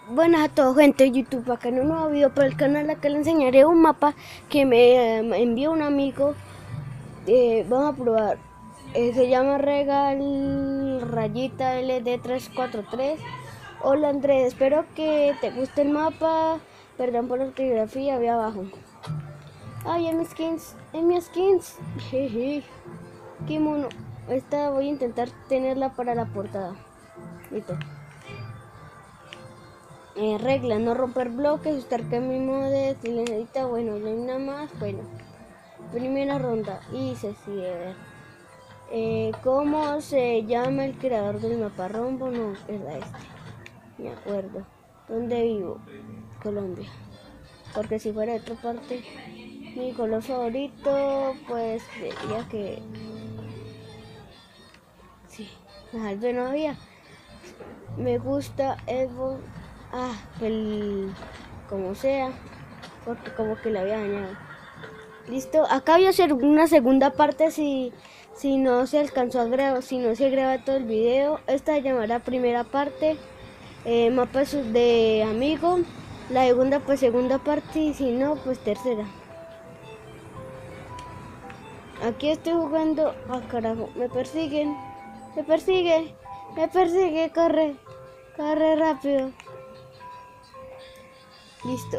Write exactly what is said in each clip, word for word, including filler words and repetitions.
Buenas a todos, gente de YouTube, acá en un nuevo video para el canal. Acá le enseñaré un mapa que me eh, envió un amigo. Eh, vamos a probar. Eh, se llama Regal Rayita L D tres cuatro tres. Hola Andrés, espero que te guste el mapa. Perdón por la ortografía, ve abajo. Ay, en mis skins, en mis skins. Jeje. Qué mono. Esta voy a intentar tenerla para la portada. Listo. Eh, regla, no romper bloques, estar que mi mode, si le necesita, bueno, no hay nada más, bueno. Primera ronda, y se cierra. Eh, ¿Cómo se llama el creador del mapa? Rombo, no, era este. Me acuerdo. ¿Dónde vivo? Colombia. Porque si fuera de otra parte, mi color favorito, pues diría que... Sí, algo no había. Me gusta Evo. Ah, el... como sea, porque como que la había dañado. Listo, acá voy a hacer una segunda parte si, si no se alcanzó a grabar, si no se graba todo el video. Esta se llamará primera parte, eh, mapas de amigo. La segunda pues segunda parte y si no pues tercera. Aquí estoy jugando, ah carajo, me persiguen, me persigue, me persigue, corre, corre rápido. Listo.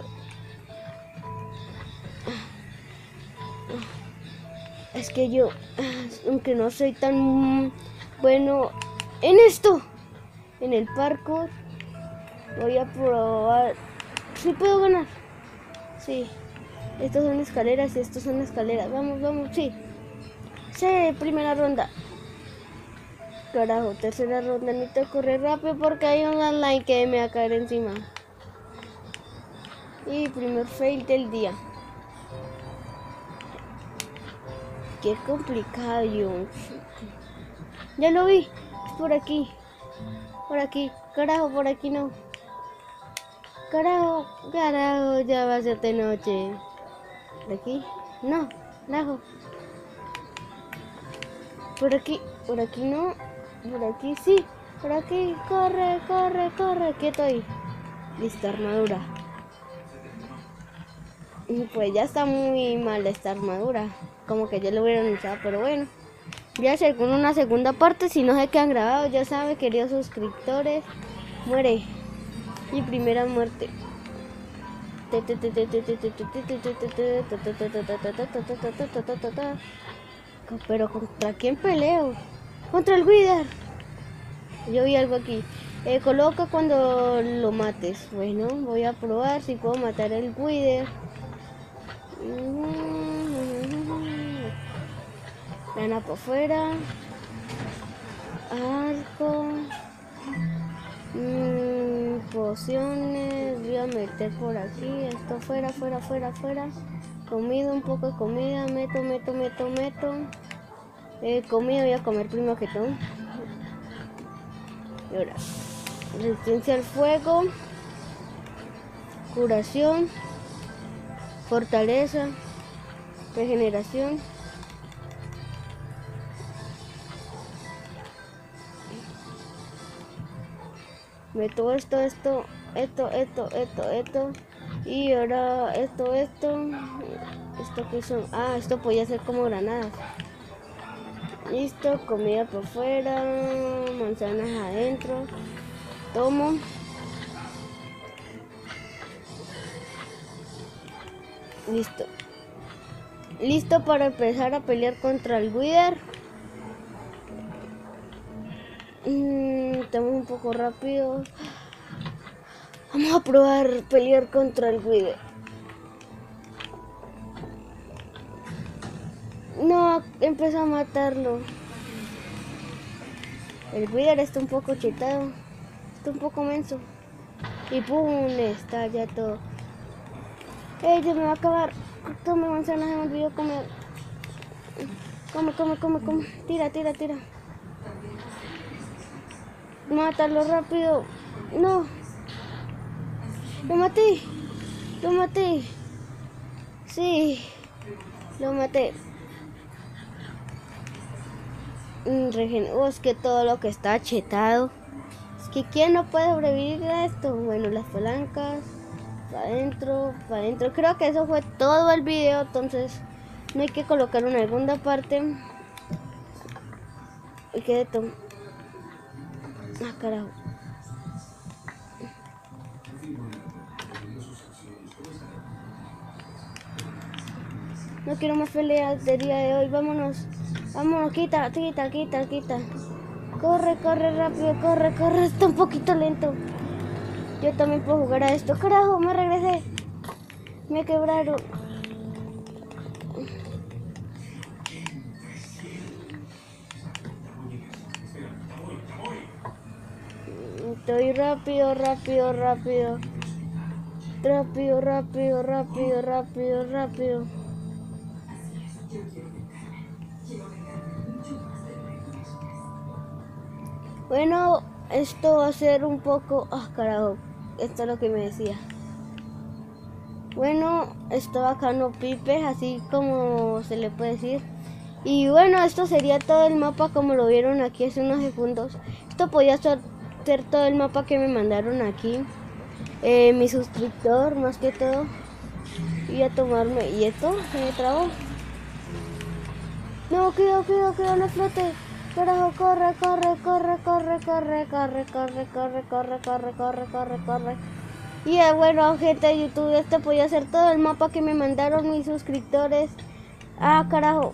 Es que yo, aunque no soy tan bueno en esto, en el parkour, voy a probar. ¿Sí puedo ganar? Sí. Estos son escaleras y estos son escaleras. Vamos, vamos, sí. Sí, primera ronda. Carajo, tercera ronda. Necesito correr rápido porque hay un online que me va a caer encima. Y primer fail del día. Qué complicado, yo. Ya lo vi. Es por aquí. Por aquí. Carajo, por aquí no. Carajo, carajo, ya va a ser de noche. ¿Por aquí? No, lejos. Por aquí, por aquí no. Por aquí sí. Por aquí, corre, corre, corre. Quieto ahí. Lista, armadura. Pues ya está muy mal esta armadura. Como que ya lo hubieran usado, pero bueno. Voy a hacer con una segunda parte. Si no se quedan grabados, ya saben, queridos suscriptores. Muere. Y primera muerte. Pero ¿contra quién peleo? Contra el Wither. Yo vi algo aquí. Eh, coloca cuando lo mates. Bueno, voy a probar si puedo matar el Wither. Gana por fuera. Arco. Mm, pociones. Voy a meter por aquí. Esto fuera, fuera, fuera, fuera. Comida, un poco de comida. Meto, meto, meto, meto. Eh, comida, voy a comer primero que todo. Y ahora, resistencia al fuego, curación, fortaleza, regeneración. Meto esto, esto, esto, esto, esto, esto. Y ahora esto, esto. Esto que son. Ah, esto podía ser como granadas. Listo, comida por fuera, manzanas adentro. Tomo. Listo. Listo para empezar a pelear contra el Wither. Mm, estamos un poco rápido. Vamos a probar pelear contra el Wither. No, empezó a matarlo. El Wither está un poco chetado. Está un poco menso. Y pum, está ya todo. ¡Ey, ya me va a acabar! Toma manzanas, se me olvidó comer. Come, come, come, come. Tira, tira, tira. Mátalo rápido. No. Lo maté. Lo maté. Sí. Lo maté. Mm, regen oh, es que todo lo que está chetado. Es ¿Que quién no puede sobrevivir a esto? Bueno, las palancas, para adentro, para adentro. Creo que eso fue todo el video, entonces no hay que colocar una segunda parte. Y que esto. Ah, carajo. No quiero más peleas del día de hoy. Vámonos. Vámonos, quita, quita, quita, quita. Corre, corre rápido, corre, corre. Está un poquito lento. Yo también puedo jugar a esto. Carajo, me regresé. Me quebraron. Estoy rápido, rápido, rápido. Rápido, rápido, rápido, rápido, rápido. Bueno, esto va a ser un poco... Ah, carajo. Esto es lo que me decía. Bueno, esto bacano Pipe, así como se le puede decir. Y bueno, esto sería todo el mapa como lo vieron aquí hace unos segundos. Esto podía ser todo el mapa que me mandaron aquí. Eh, mi suscriptor, más que todo. Y a tomarme... ¿Y esto? ¿Se me trabó? No, cuidado, cuidado, cuidado, no flote. Carajo, corre, corre, corre, corre, corre, corre, corre, corre, corre, corre, corre, corre, corre. Y eh, bueno, gente de YouTube, este podía ser todo el mapa que me mandaron mis suscriptores. Ah, carajo.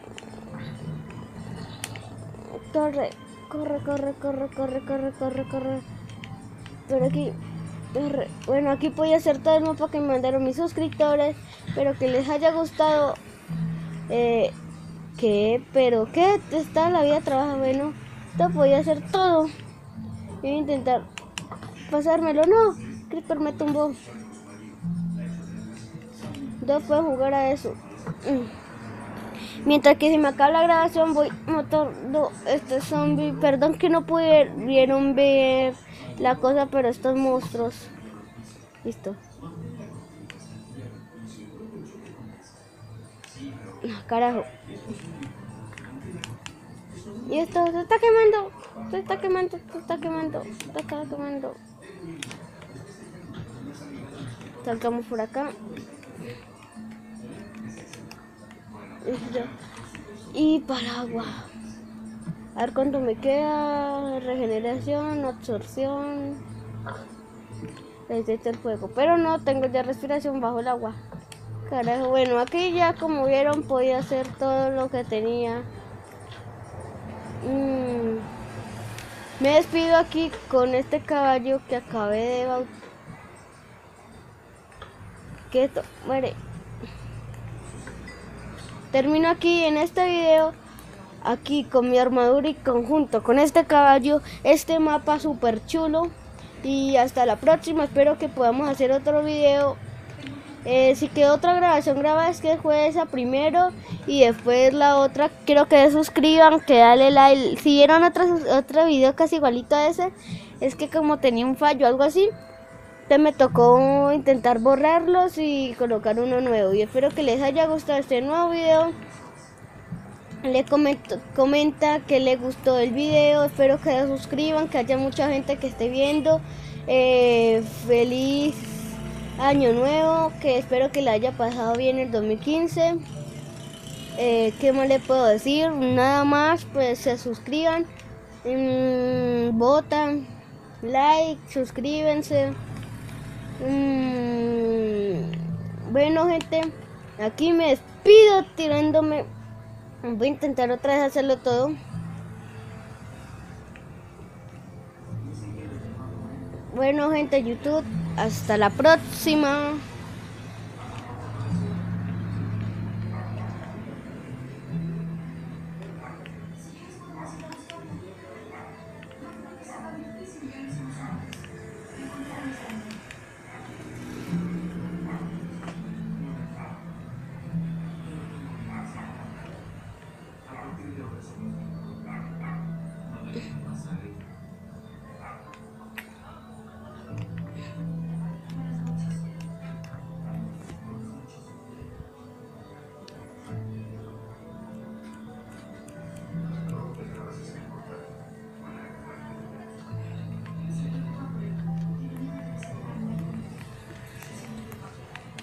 Corre, corre, corre, corre, corre, corre, corre, corre. Pero aquí, corre. Bueno, aquí podía ser todo el mapa que me mandaron mis suscriptores. Espero que les haya gustado. Eh... ¿Qué? ¿Pero qué? Está la vida trabaja, bueno. Esto podía hacer todo. Voy a intentar pasármelo. No, Creeper me tumbó. No puedo jugar a eso. Mientras que se me acaba la grabación, voy matando este zombie. Perdón que no pudieron ver la cosa, pero estos monstruos. Listo. Ah, carajo. Y esto se está quemando, se está quemando, se está quemando, se está quemando. Salgamos por acá. Y para agua. A ver cuánto me queda. Regeneración, absorción. Resiste el fuego. Pero no tengo ya respiración bajo el agua. Carajo, bueno, aquí ya como vieron podía hacer todo lo que tenía. Mm. Me despido aquí con este caballo que acabé de bautizar. Que esto muere. Termino aquí en este video. Aquí con mi armadura y conjunto con este caballo. Este mapa súper chulo. Y hasta la próxima. Espero que podamos hacer otro video. Eh, si quedó otra grabación grabada es que fue esa primero y después la otra. Quiero que se suscriban, que dale like. Si vieron otro, otro video casi igualito a ese, es que como tenía un fallo algo así, entonces me tocó intentar borrarlos y colocar uno nuevo. Y espero que les haya gustado este nuevo video. Le comento, comenta que les gustó el video. Espero que se suscriban, que haya mucha gente que esté viendo. eh, Feliz año nuevo, que espero que le haya pasado bien el dos mil quince. Eh, ¿Qué más le puedo decir? Nada más, pues se suscriban, mmm, votan, like, suscríbanse. Mmm, bueno, gente, aquí me despido tirándome. Voy a intentar otra vez hacerlo todo. Bueno, gente de YouTube, hasta la próxima.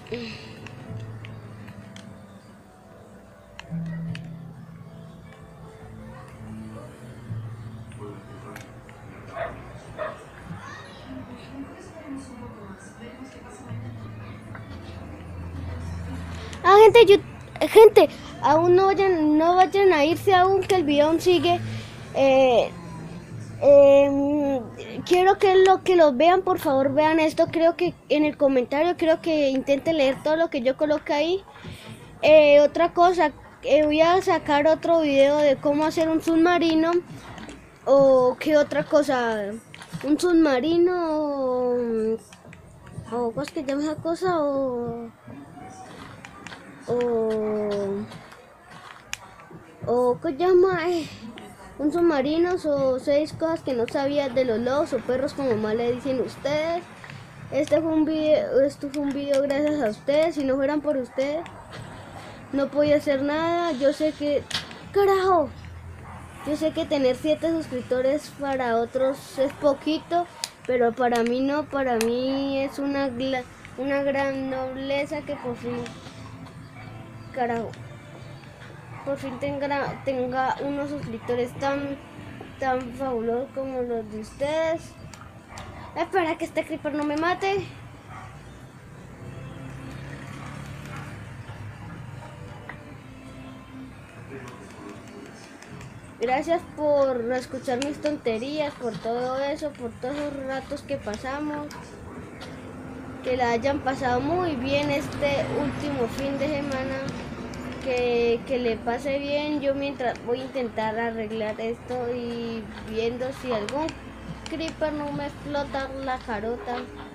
Ah, gente, yo, gente, aún no vayan, no vayan a irse aún, que el video aún sigue. Eh, eh, quiero que lo que los vean, por favor vean esto. Creo que en el comentario, creo que intenten leer todo lo que yo coloqué ahí. Eh, otra cosa, eh, voy a sacar otro video de cómo hacer un submarino. O qué otra cosa, un submarino o, o ¿cómo es que se llama esa cosa? O, o, o ¿qué llama? Eh, un submarino o seis cosas que no sabías de los lobos o perros, como más le dicen ustedes. Este fue un video, esto fue un video gracias a ustedes. Si no fueran por ustedes, no podía hacer nada. Yo sé que, carajo, yo sé que tener siete suscriptores para otros es poquito, pero para mí no, para mí es una, una gran nobleza que por fin, carajo, por fin tenga, tenga unos suscriptores tan, tan fabulosos como los de ustedes. Espera que este creeper no me mate. Gracias por escuchar mis tonterías, por todo eso, por todos los ratos que pasamos. Que la hayan pasado muy bien este último fin de semana. Que, que le pase bien. Yo mientras voy a intentar arreglar esto y viendo si algún creeper no me explota la carota.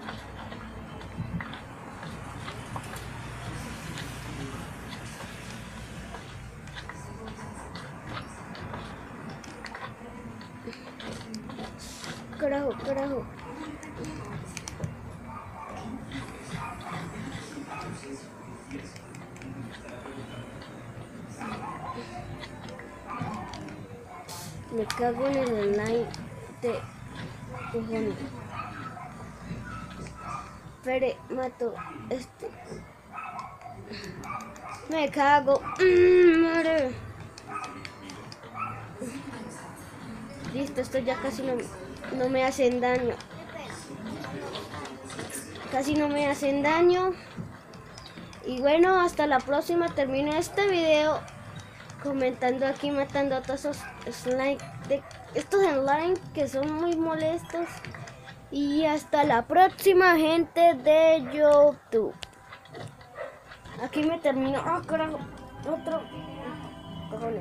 Carajo, carajo. Me cago en el online de cojones. Espere, mato este. Me cago. Mm, madre. Listo, esto ya casi no, no me hacen daño. Casi no me hacen daño. Y bueno, hasta la próxima. Termino este video comentando aquí, matando a todos esos slime de estos slime que son muy molestos. Y hasta la próxima, gente de YouTube. Aquí me termino. Ah, oh, carajo. Otro. Cojones.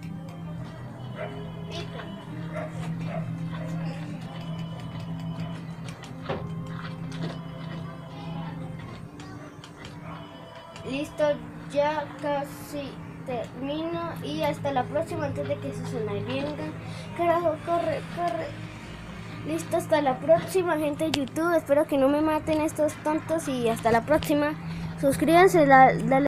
Listo, ya casi termino y hasta la próxima antes de que se slime venga. Carajo, corre, corre. Listo, hasta la próxima, gente de YouTube. Espero que no me maten estos tontos y hasta la próxima. Suscríbanse, dale.